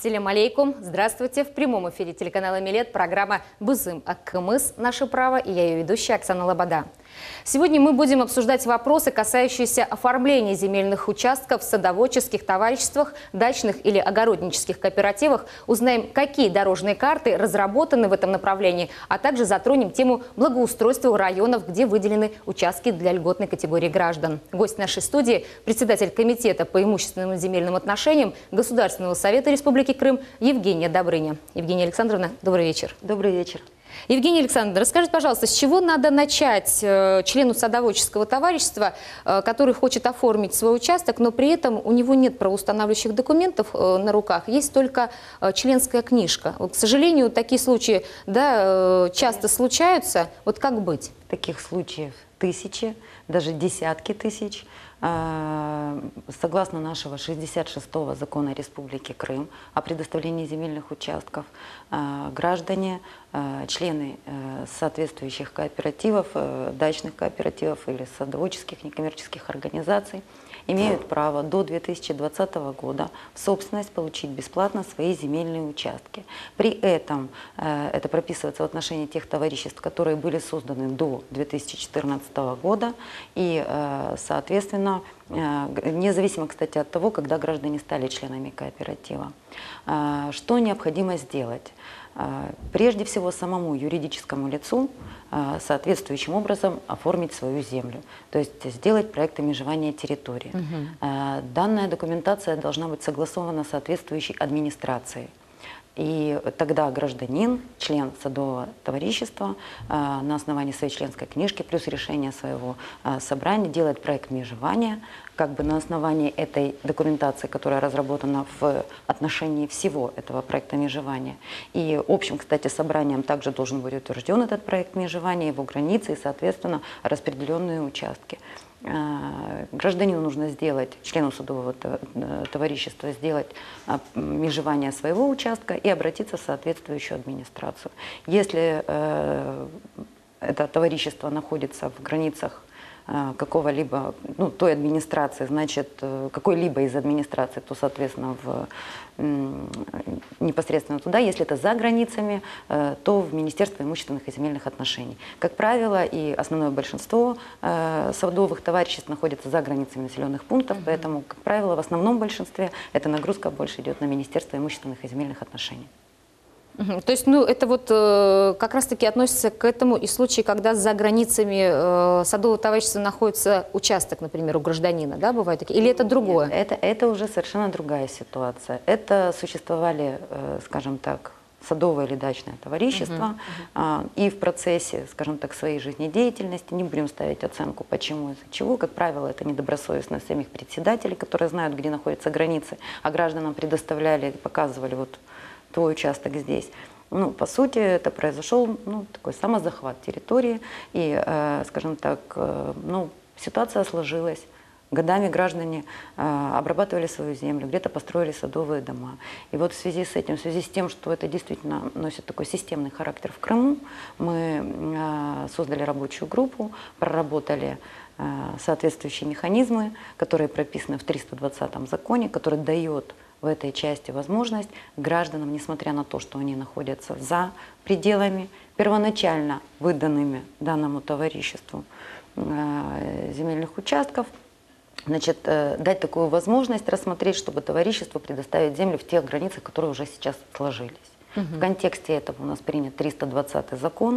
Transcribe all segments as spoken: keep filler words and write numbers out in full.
Ассаляму алейкум. Здравствуйте. В прямом эфире телеканала Милет программа «Бузым Аккымыз. Наше право» и я ее ведущая Оксана Лобода. Сегодня мы будем обсуждать вопросы, касающиеся оформления земельных участков в садоводческих товариществах, дачных или огороднических кооперативах. Узнаем, какие дорожные карты разработаны в этом направлении, а также затронем тему благоустройства районов, где выделены участки для льготной категории граждан. Гость нашей студии – председатель комитета по имущественным и земельным отношениям Государственного совета Республики Крым Евгения Добрыня. Евгения Александровна, добрый вечер. Добрый вечер. Евгения Александровна, расскажите, пожалуйста, с чего надо начать э, члену садоводческого товарищества, э, который хочет оформить свой участок, но при этом у него нет правоустанавливающих документов э, на руках, есть только э, членская книжка. Вот, к сожалению, такие случаи да, э, часто случаются. Вот как быть? Таких случаев тысячи, даже десятки тысяч. Согласно нашего шестьдесят шестого закона Республики Крым о предоставлении земельных участков, граждане, члены соответствующих кооперативов, дачных кооперативов или садоводческих некоммерческих организаций имеют право до две тысячи двадцатого года в собственность получить бесплатно свои земельные участки. При этом это прописывается в отношении тех товариществ, которые были созданы до две тысячи четырнадцатого года и, соответственно, независимо, кстати, от того, когда граждане стали членами кооператива. Что необходимо сделать? Прежде всего, самому юридическому лицу соответствующим образом оформить свою землю, то есть сделать проект межевания территории. Угу. Данная документация должна быть согласована с соответствующей администрацией. И тогда гражданин, член садового товарищества, на основании своей членской книжки плюс решения своего собрания делает проект межевания, как бы на основании этой документации, которая разработана в отношении всего этого проекта межевания. И общим, кстати, собранием также должен быть утвержден этот проект межевания, его границы и, соответственно, распределенные участки. Гражданину нужно сделать, члену садового товарищества, сделать межевание своего участка и обратиться в соответствующую администрацию. Если э, это товарищество находится в границах какого-либо, ну, той администрации, значит, какой-либо из администраций, то, соответственно, в, непосредственно туда. Если это за границами, то в Министерство имущественных и земельных отношений. Как правило, и основное большинство садовых товариществ находится за границами населенных пунктов, mm-hmm. поэтому, как правило, в основном большинстве эта нагрузка больше идет на Министерство имущественных и земельных отношений. То есть, ну, это вот э, как раз-таки относится к этому и случаи, когда за границами э, садового товарищества находится участок, например, у гражданина, да, бывают такие? Или это другое? Нет, это, это уже совершенно другая ситуация. Это существовали, э, скажем так, садовое или дачное товарищество, uh-huh, uh-huh. и в процессе, скажем так, своей жизнедеятельности, не будем ставить оценку, почему, из-за чего, как правило, это недобросовестность самих председателей, которые знают, где находятся границы, а гражданам предоставляли, показывали вот твой участок здесь. Ну, по сути, это произошел, ну, такой самозахват территории, и, э, скажем так, э, ну, ситуация сложилась. Годами граждане э, обрабатывали свою землю, где-то построили садовые дома. И вот в связи с этим, в связи с тем, что это действительно носит такой системный характер в Крыму, мы э, создали рабочую группу, проработали э, соответствующие механизмы, которые прописаны в триста двадцатом законе, который дает в этой части возможность гражданам, несмотря на то, что они находятся за пределами первоначально выданными данному товариществу э, земельных участков, значит, э, дать такую возможность рассмотреть, чтобы товариществу предоставить землю в тех границах, которые уже сейчас сложились. Угу. В контексте этого у нас принят триста двадцатый закон.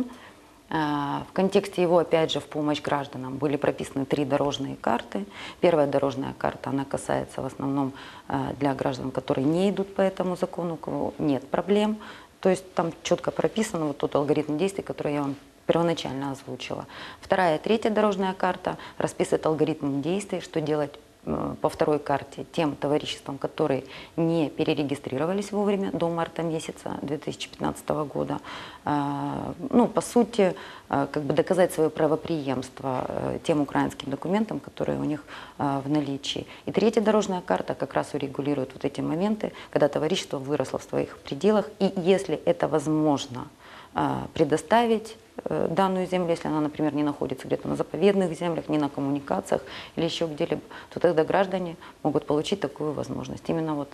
В контексте его, опять же, в помощь гражданам были прописаны три дорожные карты. Первая дорожная карта, она касается в основном для граждан, которые не идут по этому закону, у кого нет проблем. То есть там четко прописано вот тот алгоритм действий, который я вам первоначально озвучила. Вторая и третья дорожная карта расписывает алгоритм действий, что делать по второй карте тем товариществам, которые не перерегистрировались вовремя до марта месяца две тысячи пятнадцатого года. Ну, по сути, как бы доказать свое правопреемство тем украинским документам, которые у них в наличии. И третья дорожная карта как раз урегулирует вот эти моменты, когда товарищество выросло в своих пределах, и если это возможно предоставить данную землю, если она, например, не находится где-то на заповедных землях, не на коммуникациях или еще где-либо, то тогда граждане могут получить такую возможность. Именно вот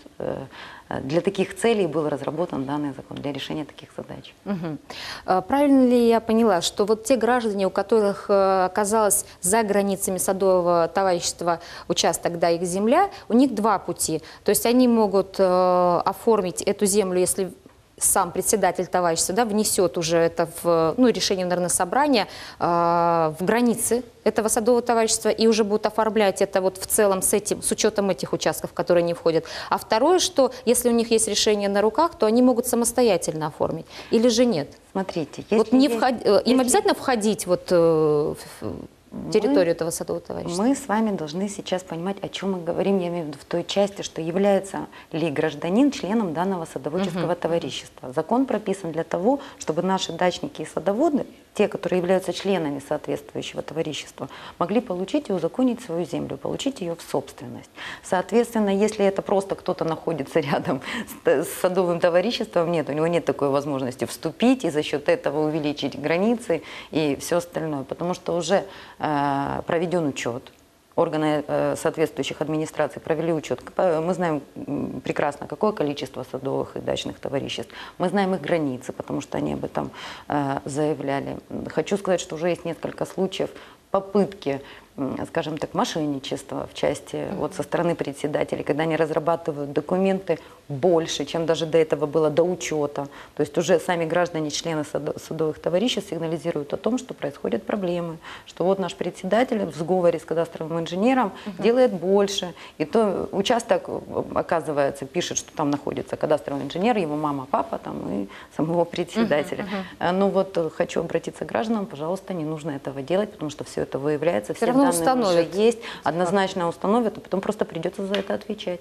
для таких целей был разработан данный закон, для решения таких задач. Угу. Правильно ли я поняла, что вот те граждане, у которых оказалось за границами садового товарищества участок, да, их земля, у них два пути. То есть они могут оформить эту землю, если сам председатель товарищества, да, внесет уже это в, ну, решение, наверное, собрания э, в границы этого садового товарищества и уже будут оформлять это вот в целом с этим, с учетом этих участков, которые не входят. А второе, что если у них есть решение на руках, то они могут самостоятельно оформить или же нет? Смотрите, вот не есть, вход... если... им обязательно входить вот э, в территорию мы, этого садового товарищества? Мы с вами должны сейчас понимать, о чем мы говорим, я имею в виду в той части, что является ли гражданин членом данного садоводческого uh-huh. товарищества. Закон прописан для того, чтобы наши дачники и садоводы, те, которые являются членами соответствующего товарищества, могли получить и узаконить свою землю, получить ее в собственность. Соответственно, если это просто кто-то находится рядом с, с садовым товариществом, нет, у него нет такой возможности вступить и за счет этого увеличить границы и все остальное, потому что уже э, проведен учет. Органы э, соответствующих администраций провели учет. Мы знаем прекрасно, какое количество садовых и дачных товариществ. Мы знаем их границы, потому что они об этом э, заявляли. Хочу сказать, что уже есть несколько случаев попытки, скажем так, мошенничества в части mm-hmm. вот со стороны председателей, когда они разрабатывают документы больше, чем даже до этого было до учета. То есть уже сами граждане, члены садовых товариществ сигнализируют о том, что происходят проблемы, что вот наш председатель в сговоре с кадастровым инженером mm-hmm. делает больше. И то участок, оказывается, пишет, что там находится кадастровый инженер, его мама, папа там, и самого председателя. Mm-hmm. Ну вот хочу обратиться к гражданам, пожалуйста, не нужно этого делать, потому что все это выявляется, все данные уже есть, однозначно установят, а потом просто придется за это отвечать.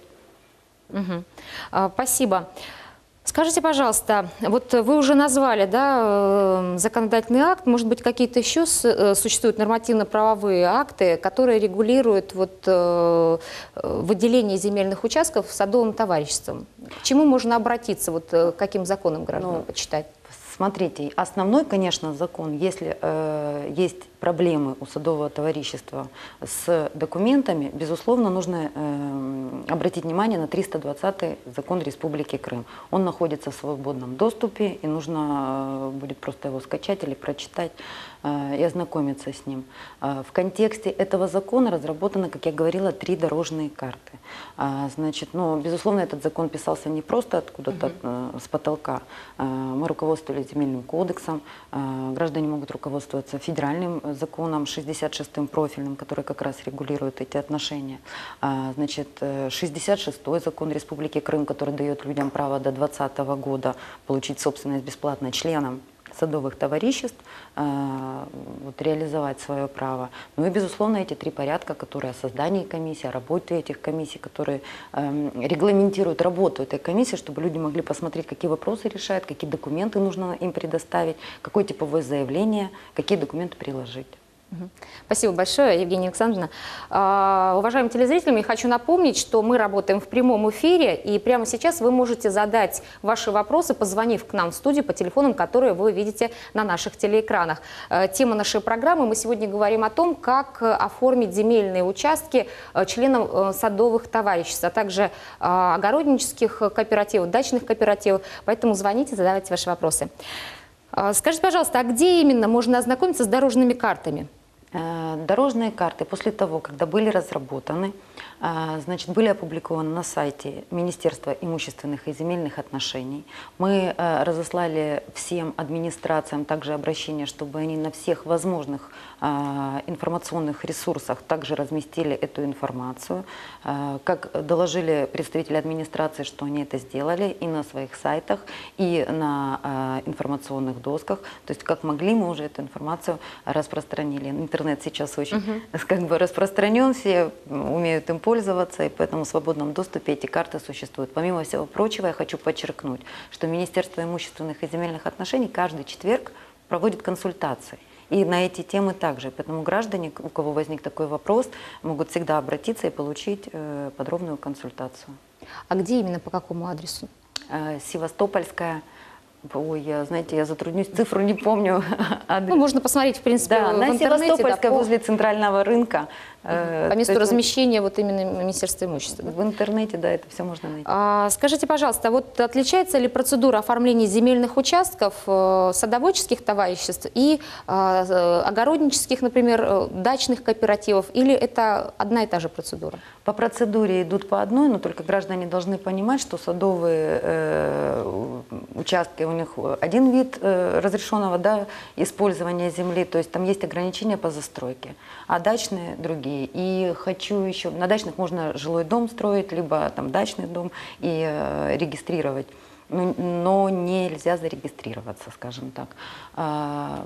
Угу. А, спасибо. Скажите, пожалуйста, вот вы уже назвали, да, законодательный акт, может быть, какие-то еще существуют нормативно-правовые акты, которые регулируют вот, выделение земельных участков садовым товариществом? К чему можно обратиться, вот, к каким законам гражданам ну, почитать? Смотрите, основной, конечно, закон, если э, есть проблемы у садового товарищества с документами, безусловно, нужно э, обратить внимание на триста двадцатый закон Республики Крым. Он находится в свободном доступе, и нужно э, будет просто его скачать или прочитать э, и ознакомиться с ним. Э, в контексте этого закона разработаны, как я говорила, три дорожные карты. Э, значит, ну, безусловно, этот закон писался не просто откуда-то э, с потолка. Э, мы руководствовались земельным кодексом, э, граждане могут руководствоваться федеральным законом шестьдесят шестым профильным, который как раз регулирует эти отношения. А, значит, шестьдесят шестой закон Республики Крым, который дает людям право до двадцатого года получить собственность бесплатно членам садовых товариществ, а, вот, реализовать свое право. Ну и, безусловно, эти три порядка, которые о создании комиссии, о работе этих комиссий, которые э, регламентируют работу этой комиссии, чтобы люди могли посмотреть, какие вопросы решают, какие документы нужно им предоставить, какое типовое заявление, какие документы приложить. Спасибо большое, Евгения Александровна. А, уважаемые телезрители, я хочу напомнить, что мы работаем в прямом эфире, и прямо сейчас вы можете задать ваши вопросы, позвонив к нам в студию по телефонам, которые вы видите на наших телеэкранах. А, тема нашей программы, мы сегодня говорим о том, как оформить земельные участки членам садовых товариществ, а также а, огороднических кооперативов, дачных кооперативов. Поэтому звоните, задавайте ваши вопросы. А, скажите, пожалуйста, а где именно можно ознакомиться с дорожными картами? Дорожные карты после того, когда были разработаны, значит, были опубликованы на сайте Министерства имущественных и земельных отношений. Мы разослали всем администрациям также обращение, чтобы они на всех возможных информационных ресурсах также разместили эту информацию. Как доложили представители администрации, что они это сделали и на своих сайтах, и на информационных досках. То есть как могли, мы уже эту информацию распространили. Интернет сейчас очень uh-huh. как бы распространен, все умеют им пользоваться, и поэтому в свободном доступе эти карты существуют. Помимо всего прочего, я хочу подчеркнуть, что Министерство имущественных и земельных отношений каждый четверг проводит консультации. И на эти темы также. Поэтому граждане, у кого возник такой вопрос, могут всегда обратиться и получить э, подробную консультацию. А где именно, по какому адресу? Э, Севастопольская, Ой, я, знаете, я затруднюсь, цифру не помню. Ну, можно посмотреть, в принципе, да, в на интернете. Севастопольской, Да, по... возле центрального рынка. По месту размещения вот именно Министерства имущества. Да? В интернете, да, это все можно найти. А, скажите, пожалуйста, вот отличается ли процедура оформления земельных участков э, садоводческих товариществ и э, огороднических, например, дачных кооперативов, или это одна и та же процедура? По процедуре идут по одной, но только граждане должны понимать, что садовые э, участки, у них один вид э, разрешенного, да, использования земли, то есть там есть ограничения по застройке, а дачные другие. И хочу еще, на дачных можно жилой дом строить, либо там дачный дом и э, регистрировать, но, но нельзя зарегистрироваться, скажем так. А,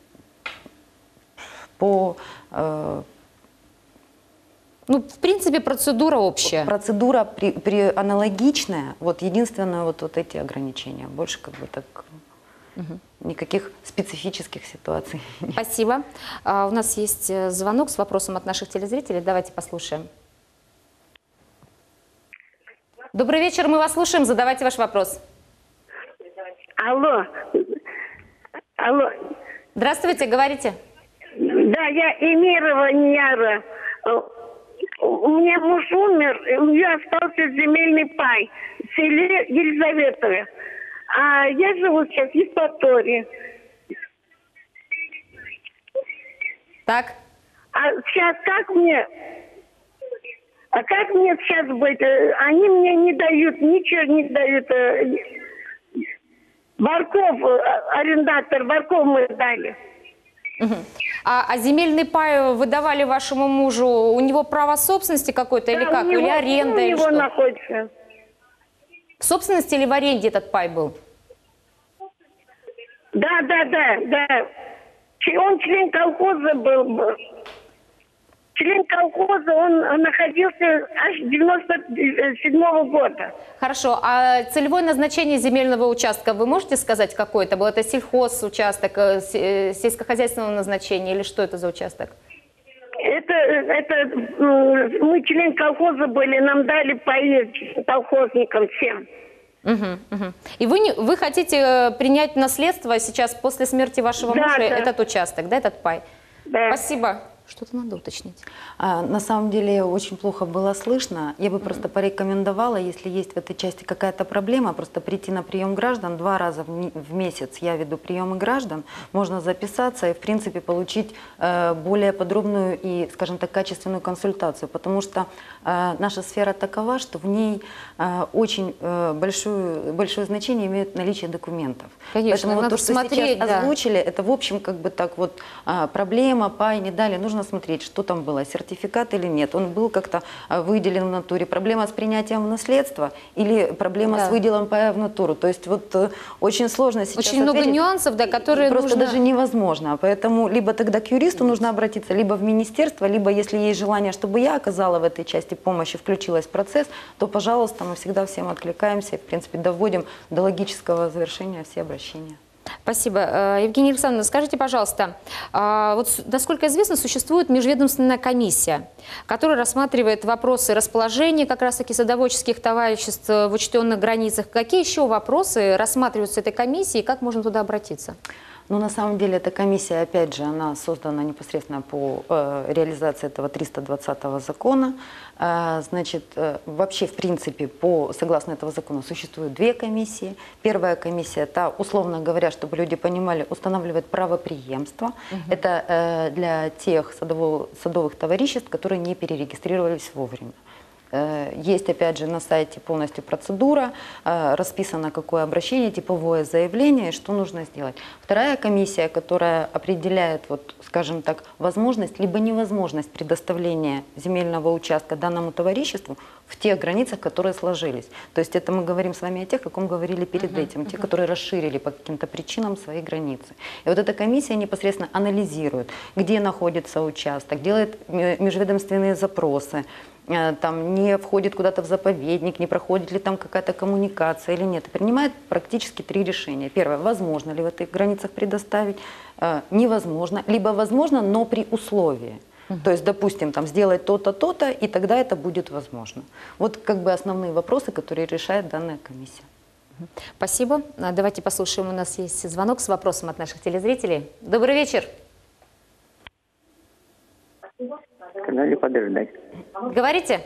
по э, Ну, в принципе, процедура общая. Процедура при, при аналогичная, вот единственное вот, вот эти ограничения. Больше как бы так угу. никаких специфических ситуаций. Спасибо. А, у нас есть звонок с вопросом от наших телезрителей. Давайте послушаем. Добрый вечер, мы вас слушаем. Задавайте ваш вопрос. Алло. Алло. Здравствуйте, говорите. Да, я Эмирова Няра. У меня муж умер, у меня остался земельный пай в селе Елизаветове. А я живу сейчас в Евпатории. Так. А сейчас как мне... А как мне сейчас быть? Они мне не дают, ничего не дают. Барков, арендатор, Барков мы дали. Угу. А, а земельный пай вы давали вашему мужу, у него право собственности какое-то, да, или как? Него, или аренда? у или него что? находится. В собственности или в аренде этот пай был? Да, да, да, да. Он член колхоза был. Член колхоза, он находился аж девяносто седьмого года. Хорошо, а целевое назначение земельного участка вы можете сказать, какой это был? Это сельхозучасток, сельскохозяйственного назначения или что это за участок? Это, это мы член колхоза были, нам дали паи колхозникам всем. Угу, угу. И вы, не, вы хотите принять наследство сейчас после смерти вашего да, мужа, да. этот участок, да, этот пай? Да. Спасибо. Что-то надо уточнить. А, на самом деле очень плохо было слышно. Я бы mm-hmm. просто порекомендовала, если есть в этой части какая-то проблема, просто прийти на прием граждан. Два раза в, в месяц я веду приемы граждан. Можно записаться и, в принципе, получить э, более подробную и, скажем так, качественную консультацию. Потому что э, наша сфера такова, что в ней э, очень э, большое, большое значение имеет наличие документов. Конечно, Поэтому надо вот то, что смотреть, сейчас да. озвучили, это, в общем, как бы так вот э, проблема, пай, не дали. Нужно смотреть, что там было, сертификат или нет. Он был как-то выделен в натуре. Проблема с принятием в наследство или проблема да. с выделом пая в натуру. То есть вот очень сложно сейчас Очень много ответить. нюансов, да, которые просто нужно... даже невозможно. Поэтому либо тогда к юристу нужно обратиться, либо в министерство, либо если есть желание, чтобы я оказала в этой части помощь и включилась в процесс, то, пожалуйста, мы всегда всем откликаемся и, в принципе, доводим до логического завершения все обращения. Спасибо. Евгения Александровна, скажите, пожалуйста, вот, насколько известно, существует межведомственная комиссия, которая рассматривает вопросы расположения как раз-таки садоводческих товариществ в учтенных границах. Какие еще вопросы рассматриваются этой комиссией и как можно туда обратиться? Ну, на самом деле, эта комиссия, опять же, она создана непосредственно по э, реализации этого триста двадцатого закона. Э, значит, э, вообще, в принципе, по, согласно этого закона, существуют две комиссии. Первая комиссия, это, условно говоря, чтобы люди понимали, устанавливает правопреемство. Угу. Это э, для тех садовых, садовых товариществ, которые не перерегистрировались вовремя. Есть, опять же, на сайте полностью процедура, расписано, какое обращение, типовое заявление, что нужно сделать. Вторая комиссия, которая определяет, вот, скажем так, возможность, либо невозможность предоставления земельного участка данному товариществу в тех границах, которые сложились. То есть это мы говорим с вами о тех, о ком говорили перед uh-huh, этим, uh-huh. те, которые расширили по каким-то причинам свои границы. И вот эта комиссия непосредственно анализирует, где находится участок, делает межведомственные запросы, там не входит куда-то в заповедник, не проходит ли там какая-то коммуникация или нет. И принимает практически три решения. Первое, возможно ли в этих границах предоставить, невозможно, либо возможно, но при условии. Uh-huh. То есть, допустим, там сделать то-то, то-то, и тогда это будет возможно. Вот как бы основные вопросы, которые решает данная комиссия. Спасибо. А, Давайте послушаем. У нас есть звонок с вопросом от наших телезрителей. Добрый вечер. Надо подождать. Говорите.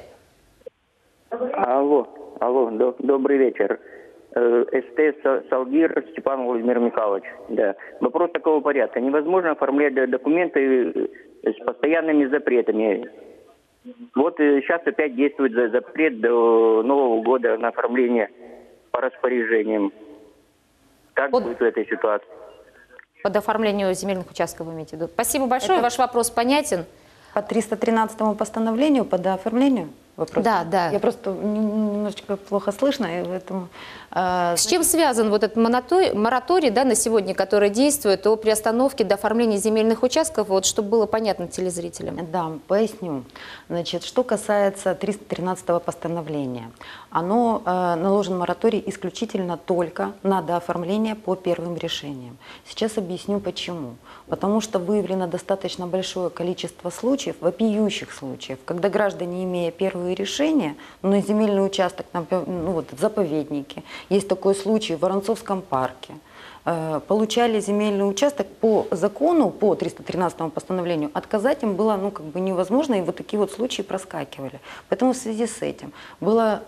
Алло, алло, до- добрый вечер. Э, СТ Са- Салгир Степан Владимир Михайлович. Да. Вопрос такого порядка. Невозможно оформлять д- документы э, с постоянными запретами. Вот э, сейчас опять действует за- запрет до Нового года на оформление по распоряжениям. Как Вот. будет в этой ситуации? Под оформлению земельных участков вы имеете в виду. Спасибо большое. Это- Ваш вопрос понятен. По триста тринадцатому постановлению, по дооформлению вопрос? Да, да. Я просто н- немножечко плохо слышно, и поэтому... э, С чем связан вот этот мораторий, мораторий, да, на сегодня, который действует о приостановке до оформления земельных участков, вот, чтобы было понятно телезрителям? Да, поясню. Значит, что касается триста тринадцатого постановления, оно э, наложен мораторий исключительно только на дооформление по первым решениям. Сейчас объясню почему. Потому что выявлено достаточно большое количество случаев, вопиющих случаев, когда граждане, имея первые решения, но на земельный участок, например, ну, вот, в заповеднике, есть такой случай в Воронцовском парке, э, получали земельный участок по закону, по триста тринадцатому постановлению, отказать им было ну, как бы невозможно, и вот такие вот случаи проскакивали. Поэтому в связи с этим было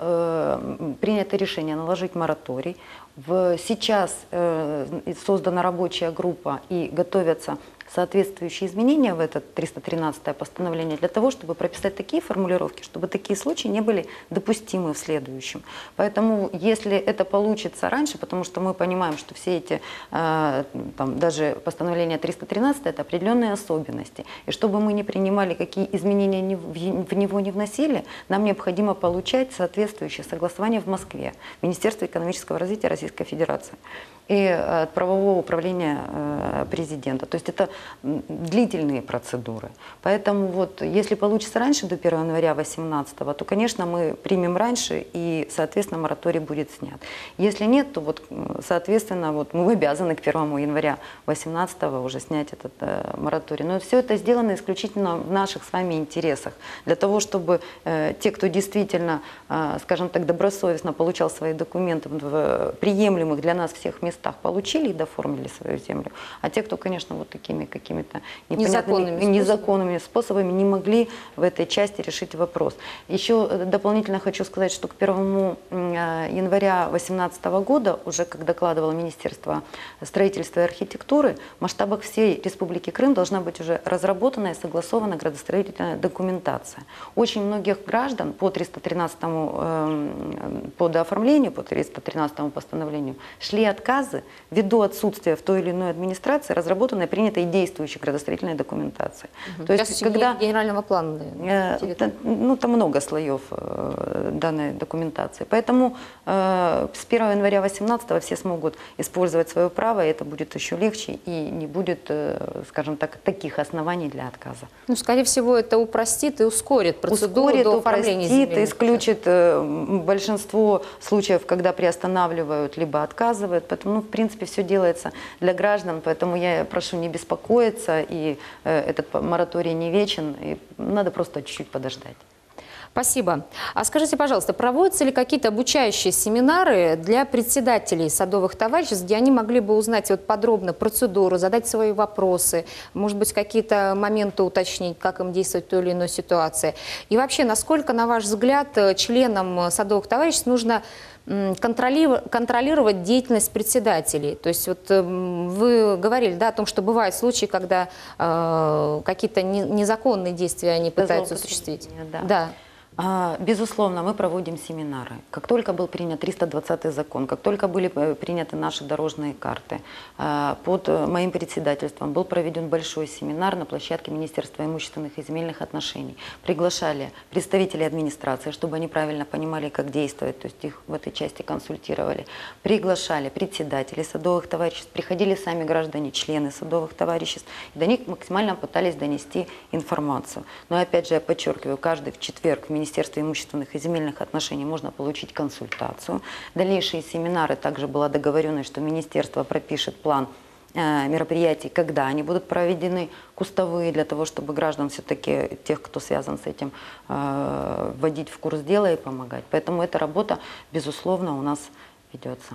э, принято решение наложить мораторий. В, сейчас э, создана рабочая группа и готовятся соответствующие изменения в это триста тринадцатое постановление для того, чтобы прописать такие формулировки, чтобы такие случаи не были допустимы в следующем. Поэтому, если это получится раньше, потому что мы понимаем, что все эти, э, там, даже постановление триста тринадцать, это определенные особенности, и чтобы мы не принимали, какие изменения не, в, в него не вносили, нам необходимо получать соответствующее согласование в Москве, в Министерстве экономического развития Российской Федерации и от правового управления э, президента. То есть это длительные процедуры. Поэтому вот, если получится раньше, до первого января две тысячи восемнадцатого, то, конечно, мы примем раньше, и, соответственно, мораторий будет снят. Если нет, то, вот, соответственно, вот, мы обязаны к первому января две тысячи восемнадцатого уже снять этот э, мораторий. Но все это сделано исключительно в наших с вами интересах, для того, чтобы э, те, кто действительно, э, скажем так, добросовестно получал свои документы в приемлемых для нас всех местах, получили и доформили свою землю. А те, кто, конечно, вот такими какими-то Незаконными незаконными способами не могли в этой части решить вопрос. Еще дополнительно хочу сказать, что к первому января две тысячи восемнадцатого года, уже как докладывало Министерство строительства и архитектуры, в масштабах всей Республики Крым должна быть уже разработана и согласована градостроительная документация. Очень многих граждан по триста тринадцатому, по дооформлению, по триста тринадцатому постановлению шли отказы ввиду отсутствия в той или иной администрации разработанной, принятой и действующей градостроительной документации. Угу. То есть, когда генерального плана, э, та, ну, там много слоев э, данной документации. Поэтому э, с первого января две тысячи восемнадцатого все смогут использовать свое право, и это будет еще легче, и не будет, э, скажем так, таких оснований для отказа. Ну, скорее всего, это упростит и ускорит процедуру Ускорит, до оформления упростит, земельных исключит э, большинство случаев, когда приостанавливают, либо отказывают. Поэтому, ну, в принципе, все делается для граждан, поэтому я прошу не беспокоиться, и э, этот мораторий не вечен, и надо просто чуть-чуть подождать. Спасибо. А скажите, пожалуйста, проводятся ли какие-то обучающие семинары для председателей садовых товариществ, где они могли бы узнать вот подробно процедуру, задать свои вопросы, может быть, какие-то моменты уточнить, как им действовать в той или иной ситуации? И вообще, насколько, на ваш взгляд, членам садовых товариществ нужно контролировать, контролировать деятельность председателей? То есть вот вы говорили, да, о том, что бывают случаи, когда э, какие-то не, незаконные действия они пытаются осуществить. Да. Да. Безусловно, мы проводим семинары. Как только был принят триста двадцатый закон, как только были приняты наши дорожные карты, под моим председательством был проведен большой семинар на площадке Министерства имущественных и земельных отношений. Приглашали представителей администрации, чтобы они правильно понимали, как действовать, то есть их в этой части консультировали. Приглашали председателей садовых товариществ, приходили сами граждане, члены садовых товариществ, и до них максимально пытались донести информацию. Но опять же, я подчеркиваю, каждый в четверг в Министерстве имущественных и земельных отношений можно получить консультацию. Дальнейшие семинары, также была договоренность, что министерство пропишет план э, мероприятий, когда они будут проведены, кустовые, для того, чтобы граждан все-таки, тех, кто связан с этим, э, вводить в курс дела и помогать. Поэтому эта работа, безусловно, у нас ведется.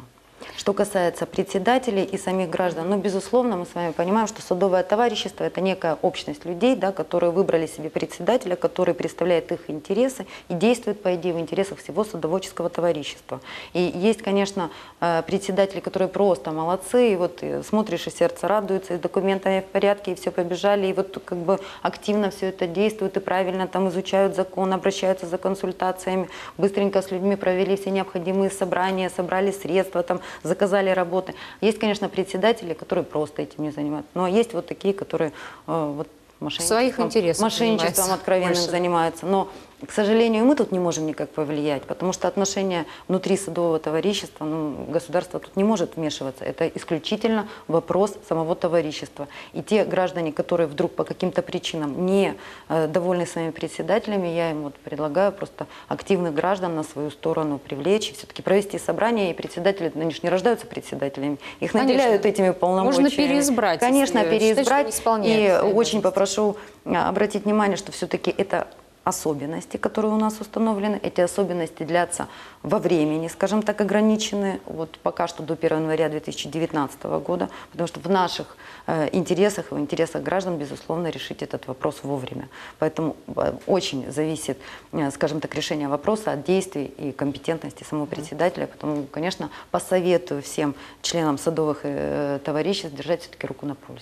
Что касается председателей и самих граждан, ну, безусловно, мы с вами понимаем, что садовое товарищество – это некая общность людей, да, которые выбрали себе председателя, который представляет их интересы и действует, по идее, в интересах всего садоводческого товарищества. И есть, конечно, председатели, которые просто молодцы, и вот смотришь, и сердце радуется, и с документами в порядке, и все побежали, и вот как бы активно все это действует, и правильно там изучают закон, обращаются за консультациями, быстренько с людьми провели все необходимые собрания, собрали средства, там, заказали работы. Есть, конечно, председатели, которые просто этим не занимаются, но есть вот такие, которые э, вот мошенничеством, своих интересов мошенничеством откровенным больше. занимаются. Но, к сожалению, мы тут не можем никак повлиять, потому что отношения внутри садового товарищества, ну, государство тут не может вмешиваться. Это исключительно вопрос самого товарищества. И те граждане, которые вдруг по каким-то причинам не э, довольны своими председателями, я им вот предлагаю просто активных граждан на свою сторону привлечь, все-таки провести собрание, и председатели, они же не рождаются председателями, их Конечно. наделяют этими полномочиями. Можно переизбрать. Конечно, если переизбрать. считать, И очень попрошу обратить внимание, что все-таки это особенности, которые у нас установлены. Эти особенности длятся во времени, скажем так, ограничены, вот пока что до первого января две тысячи девятнадцатого года, потому что в наших э, интересах, в интересах граждан, безусловно, решить этот вопрос вовремя. Поэтому э, очень зависит, э, скажем так, решение вопроса от действий и компетентности самого председателя. Поэтому, конечно, посоветую всем членам садовых э, товариществ держать все-таки руку на пульсе.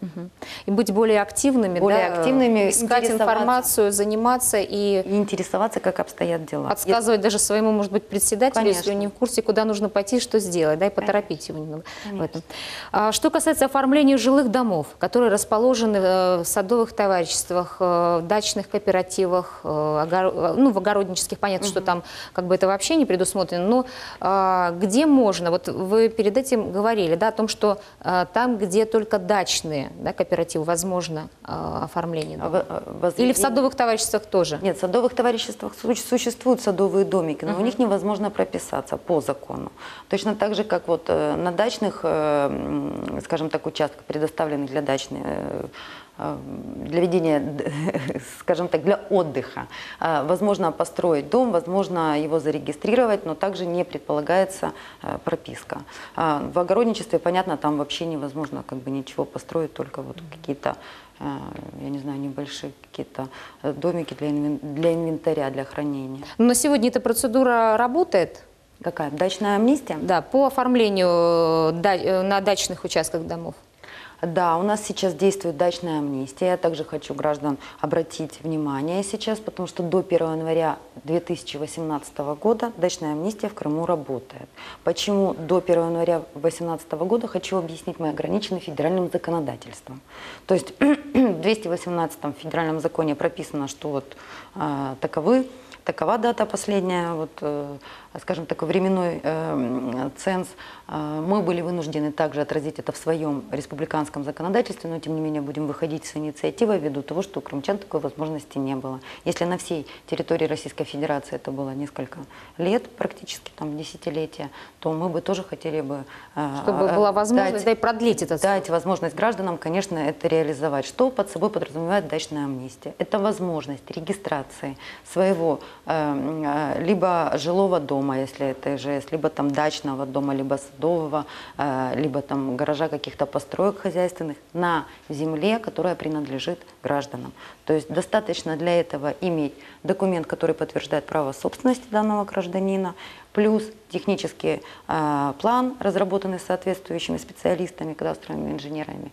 И быть более активными, более да, активными, искать информацию, заниматься и, и интересоваться, как обстоят дела. подсказывать даже своему, может быть, председателю, Конечно. если он не в курсе, куда нужно пойти, что сделать, да, и поторопить его немного в этом. А, что касается оформления жилых домов, которые расположены в садовых товариществах, в дачных кооперативах, огор... ну, в огороднических, понятно, угу. что там как бы это вообще не предусмотрено, но а, где можно, вот вы перед этим говорили, да, о том, что а, там, где только дачные, да, кооператив, возможно, э, оформление дома? Или в садовых товариществах тоже? Нет, в садовых товариществах существуют садовые домики, но uh-huh. у них невозможно прописаться по закону. Точно так же, как вот э, на дачных, э, скажем так, участках, предоставленных для дачной, э, для ведения, скажем так, для отдыха. Возможно построить дом, возможно его зарегистрировать, но также не предполагается прописка. В огородничестве, понятно, там вообще невозможно как бы ничего построить, только вот какие-то, я не знаю, небольшие какие-то домики для, инвен... для инвентаря, для хранения. Но сегодня эта процедура работает? Какая? Дачная амнистия? Да, по оформлению на дачных участках домов. Да, у нас сейчас действует дачная амнистия. Я также хочу граждан обратить внимание сейчас, потому что до первого января две тысячи восемнадцатого года дачная амнистия в Крыму работает. Почему до первого января две тысячи восемнадцатого года, хочу объяснить, мы ограничены федеральным законодательством. То есть в двести восемнадцатом федеральном законе прописано, что вот э, таковы, такова дата последняя, вот, э, скажем так, временной э, ценз. Э, мы были вынуждены также отразить это в своем республиканском законодательстве, но тем не менее будем выходить с инициативой ввиду того, что у крымчан такой возможности не было. Если на всей территории Российской Федерации это было несколько лет, практически там десятилетия, то мы бы тоже хотели бы э, чтобы была возможность дать, да, и продлить этот дать срок. Возможность гражданам, конечно, это реализовать. Что под собой подразумевает дачная амнистия? Это возможность регистрации своего э, э, либо жилого дома, если это ИЖС, либо там дачного дома, либо садового, э, либо там гаража, каких-то построек хозяйственных на земле, которая принадлежит гражданам. То есть достаточно для этого иметь документ, который подтверждает право собственности данного гражданина, плюс технический э, план, разработанный соответствующими специалистами, кадастровыми инженерами,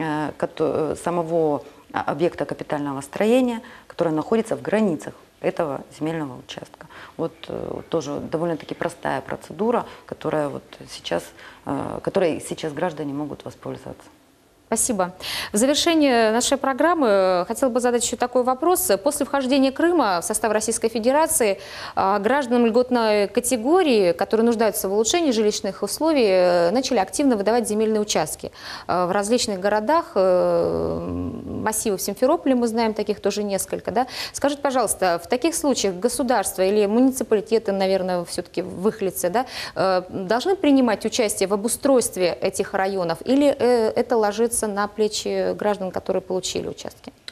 э, самого объекта капитального строения, который находится в границах этого земельного участка. Вот э, тоже довольно-таки простая процедура, которая вот сейчас, э, которой сейчас граждане могут воспользоваться. Спасибо. В завершение нашей программы хотела бы задать еще такой вопрос. После вхождения Крыма в состав Российской Федерации гражданам льготной категории, которые нуждаются в улучшении жилищных условий, начали активно выдавать земельные участки. В различных городах, массивы в Симферополе, мы знаем таких тоже несколько. Да? Скажите, пожалуйста, в таких случаях государство или муниципалитеты, наверное, все-таки в их лице, да, должны принимать участие в обустройстве этих районов или это ложится на плечи граждан, которые получили участки?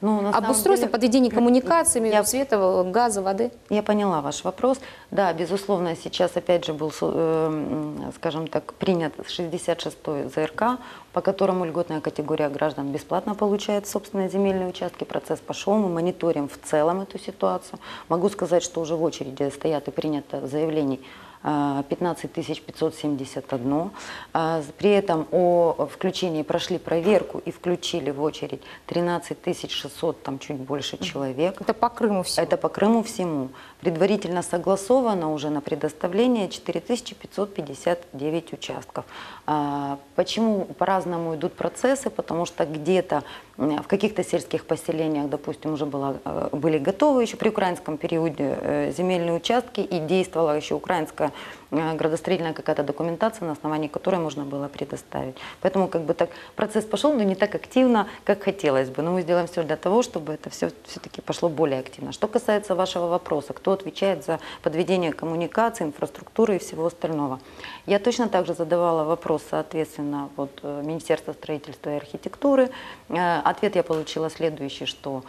Ну, на самом Обустройство, деле, подведение коммуникаций, я- света, газа, воды. Я поняла ваш вопрос. Да, безусловно, сейчас опять же был, э, скажем так, принят шестьдесят шестой ЗРК, по которому льготная категория граждан бесплатно получает собственные земельные участки. Процесс пошел, мы мониторим в целом эту ситуацию. Могу сказать, что уже в очереди стоят и принято заявлений пятнадцать тысяч пятьсот семьдесят один. При этом о включении прошли проверку и включили в очередь тринадцать тысяч шестьсот, там чуть больше человек. Это по Крыму все. Это по Крыму всему. Предварительно согласовано уже на предоставление четыре тысячи пятьсот пятьдесят девять участков. Почему по-разному идут процессы? Потому что где-то в каких-то сельских поселениях, допустим, уже было, были готовы еще при украинском периоде земельные участки и действовала еще украинская градостроительная какая-то документация, на основании которой можно было предоставить. Поэтому как бы так процесс пошел, но не так активно, как хотелось бы. Но мы сделаем все для того, чтобы это все все-таки пошло более активно. Что касается вашего вопроса, кто отвечает за подведение коммуникации, инфраструктуры и всего остального. Я точно так же задавала вопрос, соответственно, вот, Министерства строительства и архитектуры. Ответ я получила следующий, что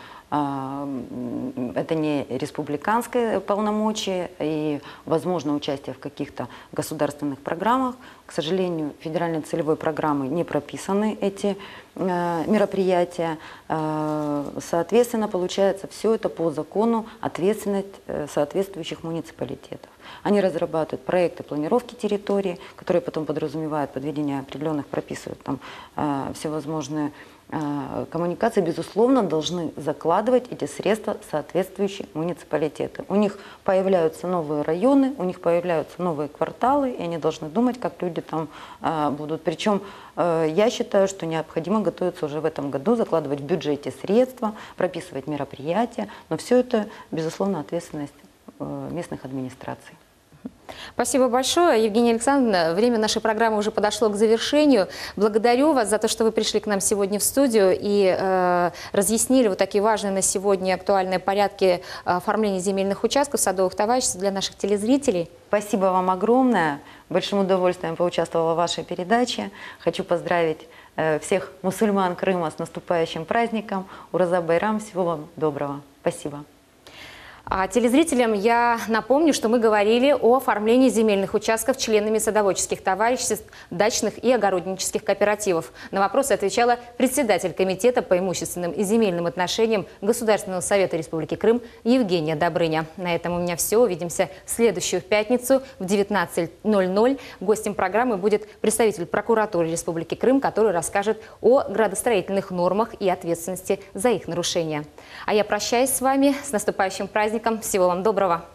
это не республиканское полномочие и, возможно, участие в каких-то государственных программах. К сожалению, федеральной целевой программы не прописаны эти э, мероприятия. Э, соответственно, получается, все это по закону ответственность э, соответствующих муниципалитетов. Они разрабатывают проекты планировки территории, которые потом подразумевают подведение определенных, прописывают там э, всевозможные коммуникации, безусловно, должны закладывать эти средства соответствующие муниципалитеты. У них появляются новые районы, у них появляются новые кварталы, и они должны думать, как люди там а, будут. Причем а, я считаю, что необходимо готовиться уже в этом году, закладывать в бюджете средства, прописывать мероприятия, но все это, безусловно, ответственность а, местных администраций. Спасибо большое, Евгения Александровна. Время нашей программы уже подошло к завершению. Благодарю вас за то, что вы пришли к нам сегодня в студию и э, разъяснили вот такие важные на сегодня актуальные порядки оформления земельных участков, садовых товариществ для наших телезрителей. Спасибо вам огромное. Большим удовольствием поучаствовала в вашей передаче. Хочу поздравить э, всех мусульман Крыма с наступающим праздником. Ураза Байрам. Всего вам доброго. Спасибо. А телезрителям я напомню, что мы говорили о оформлении земельных участков членами садоводческих товариществ, дачных и огороднических кооперативов. На вопросы отвечала председатель Комитета по имущественным и земельным отношениям Государственного совета Республики Крым Евгения Добрыня. На этом у меня все. Увидимся в следующую пятницу в девятнадцать ноль ноль. Гостем программы будет представитель прокуратуры Республики Крым, который расскажет о градостроительных нормах и ответственности за их нарушение. А я прощаюсь с вами. С наступающим праздником. Всего вам доброго!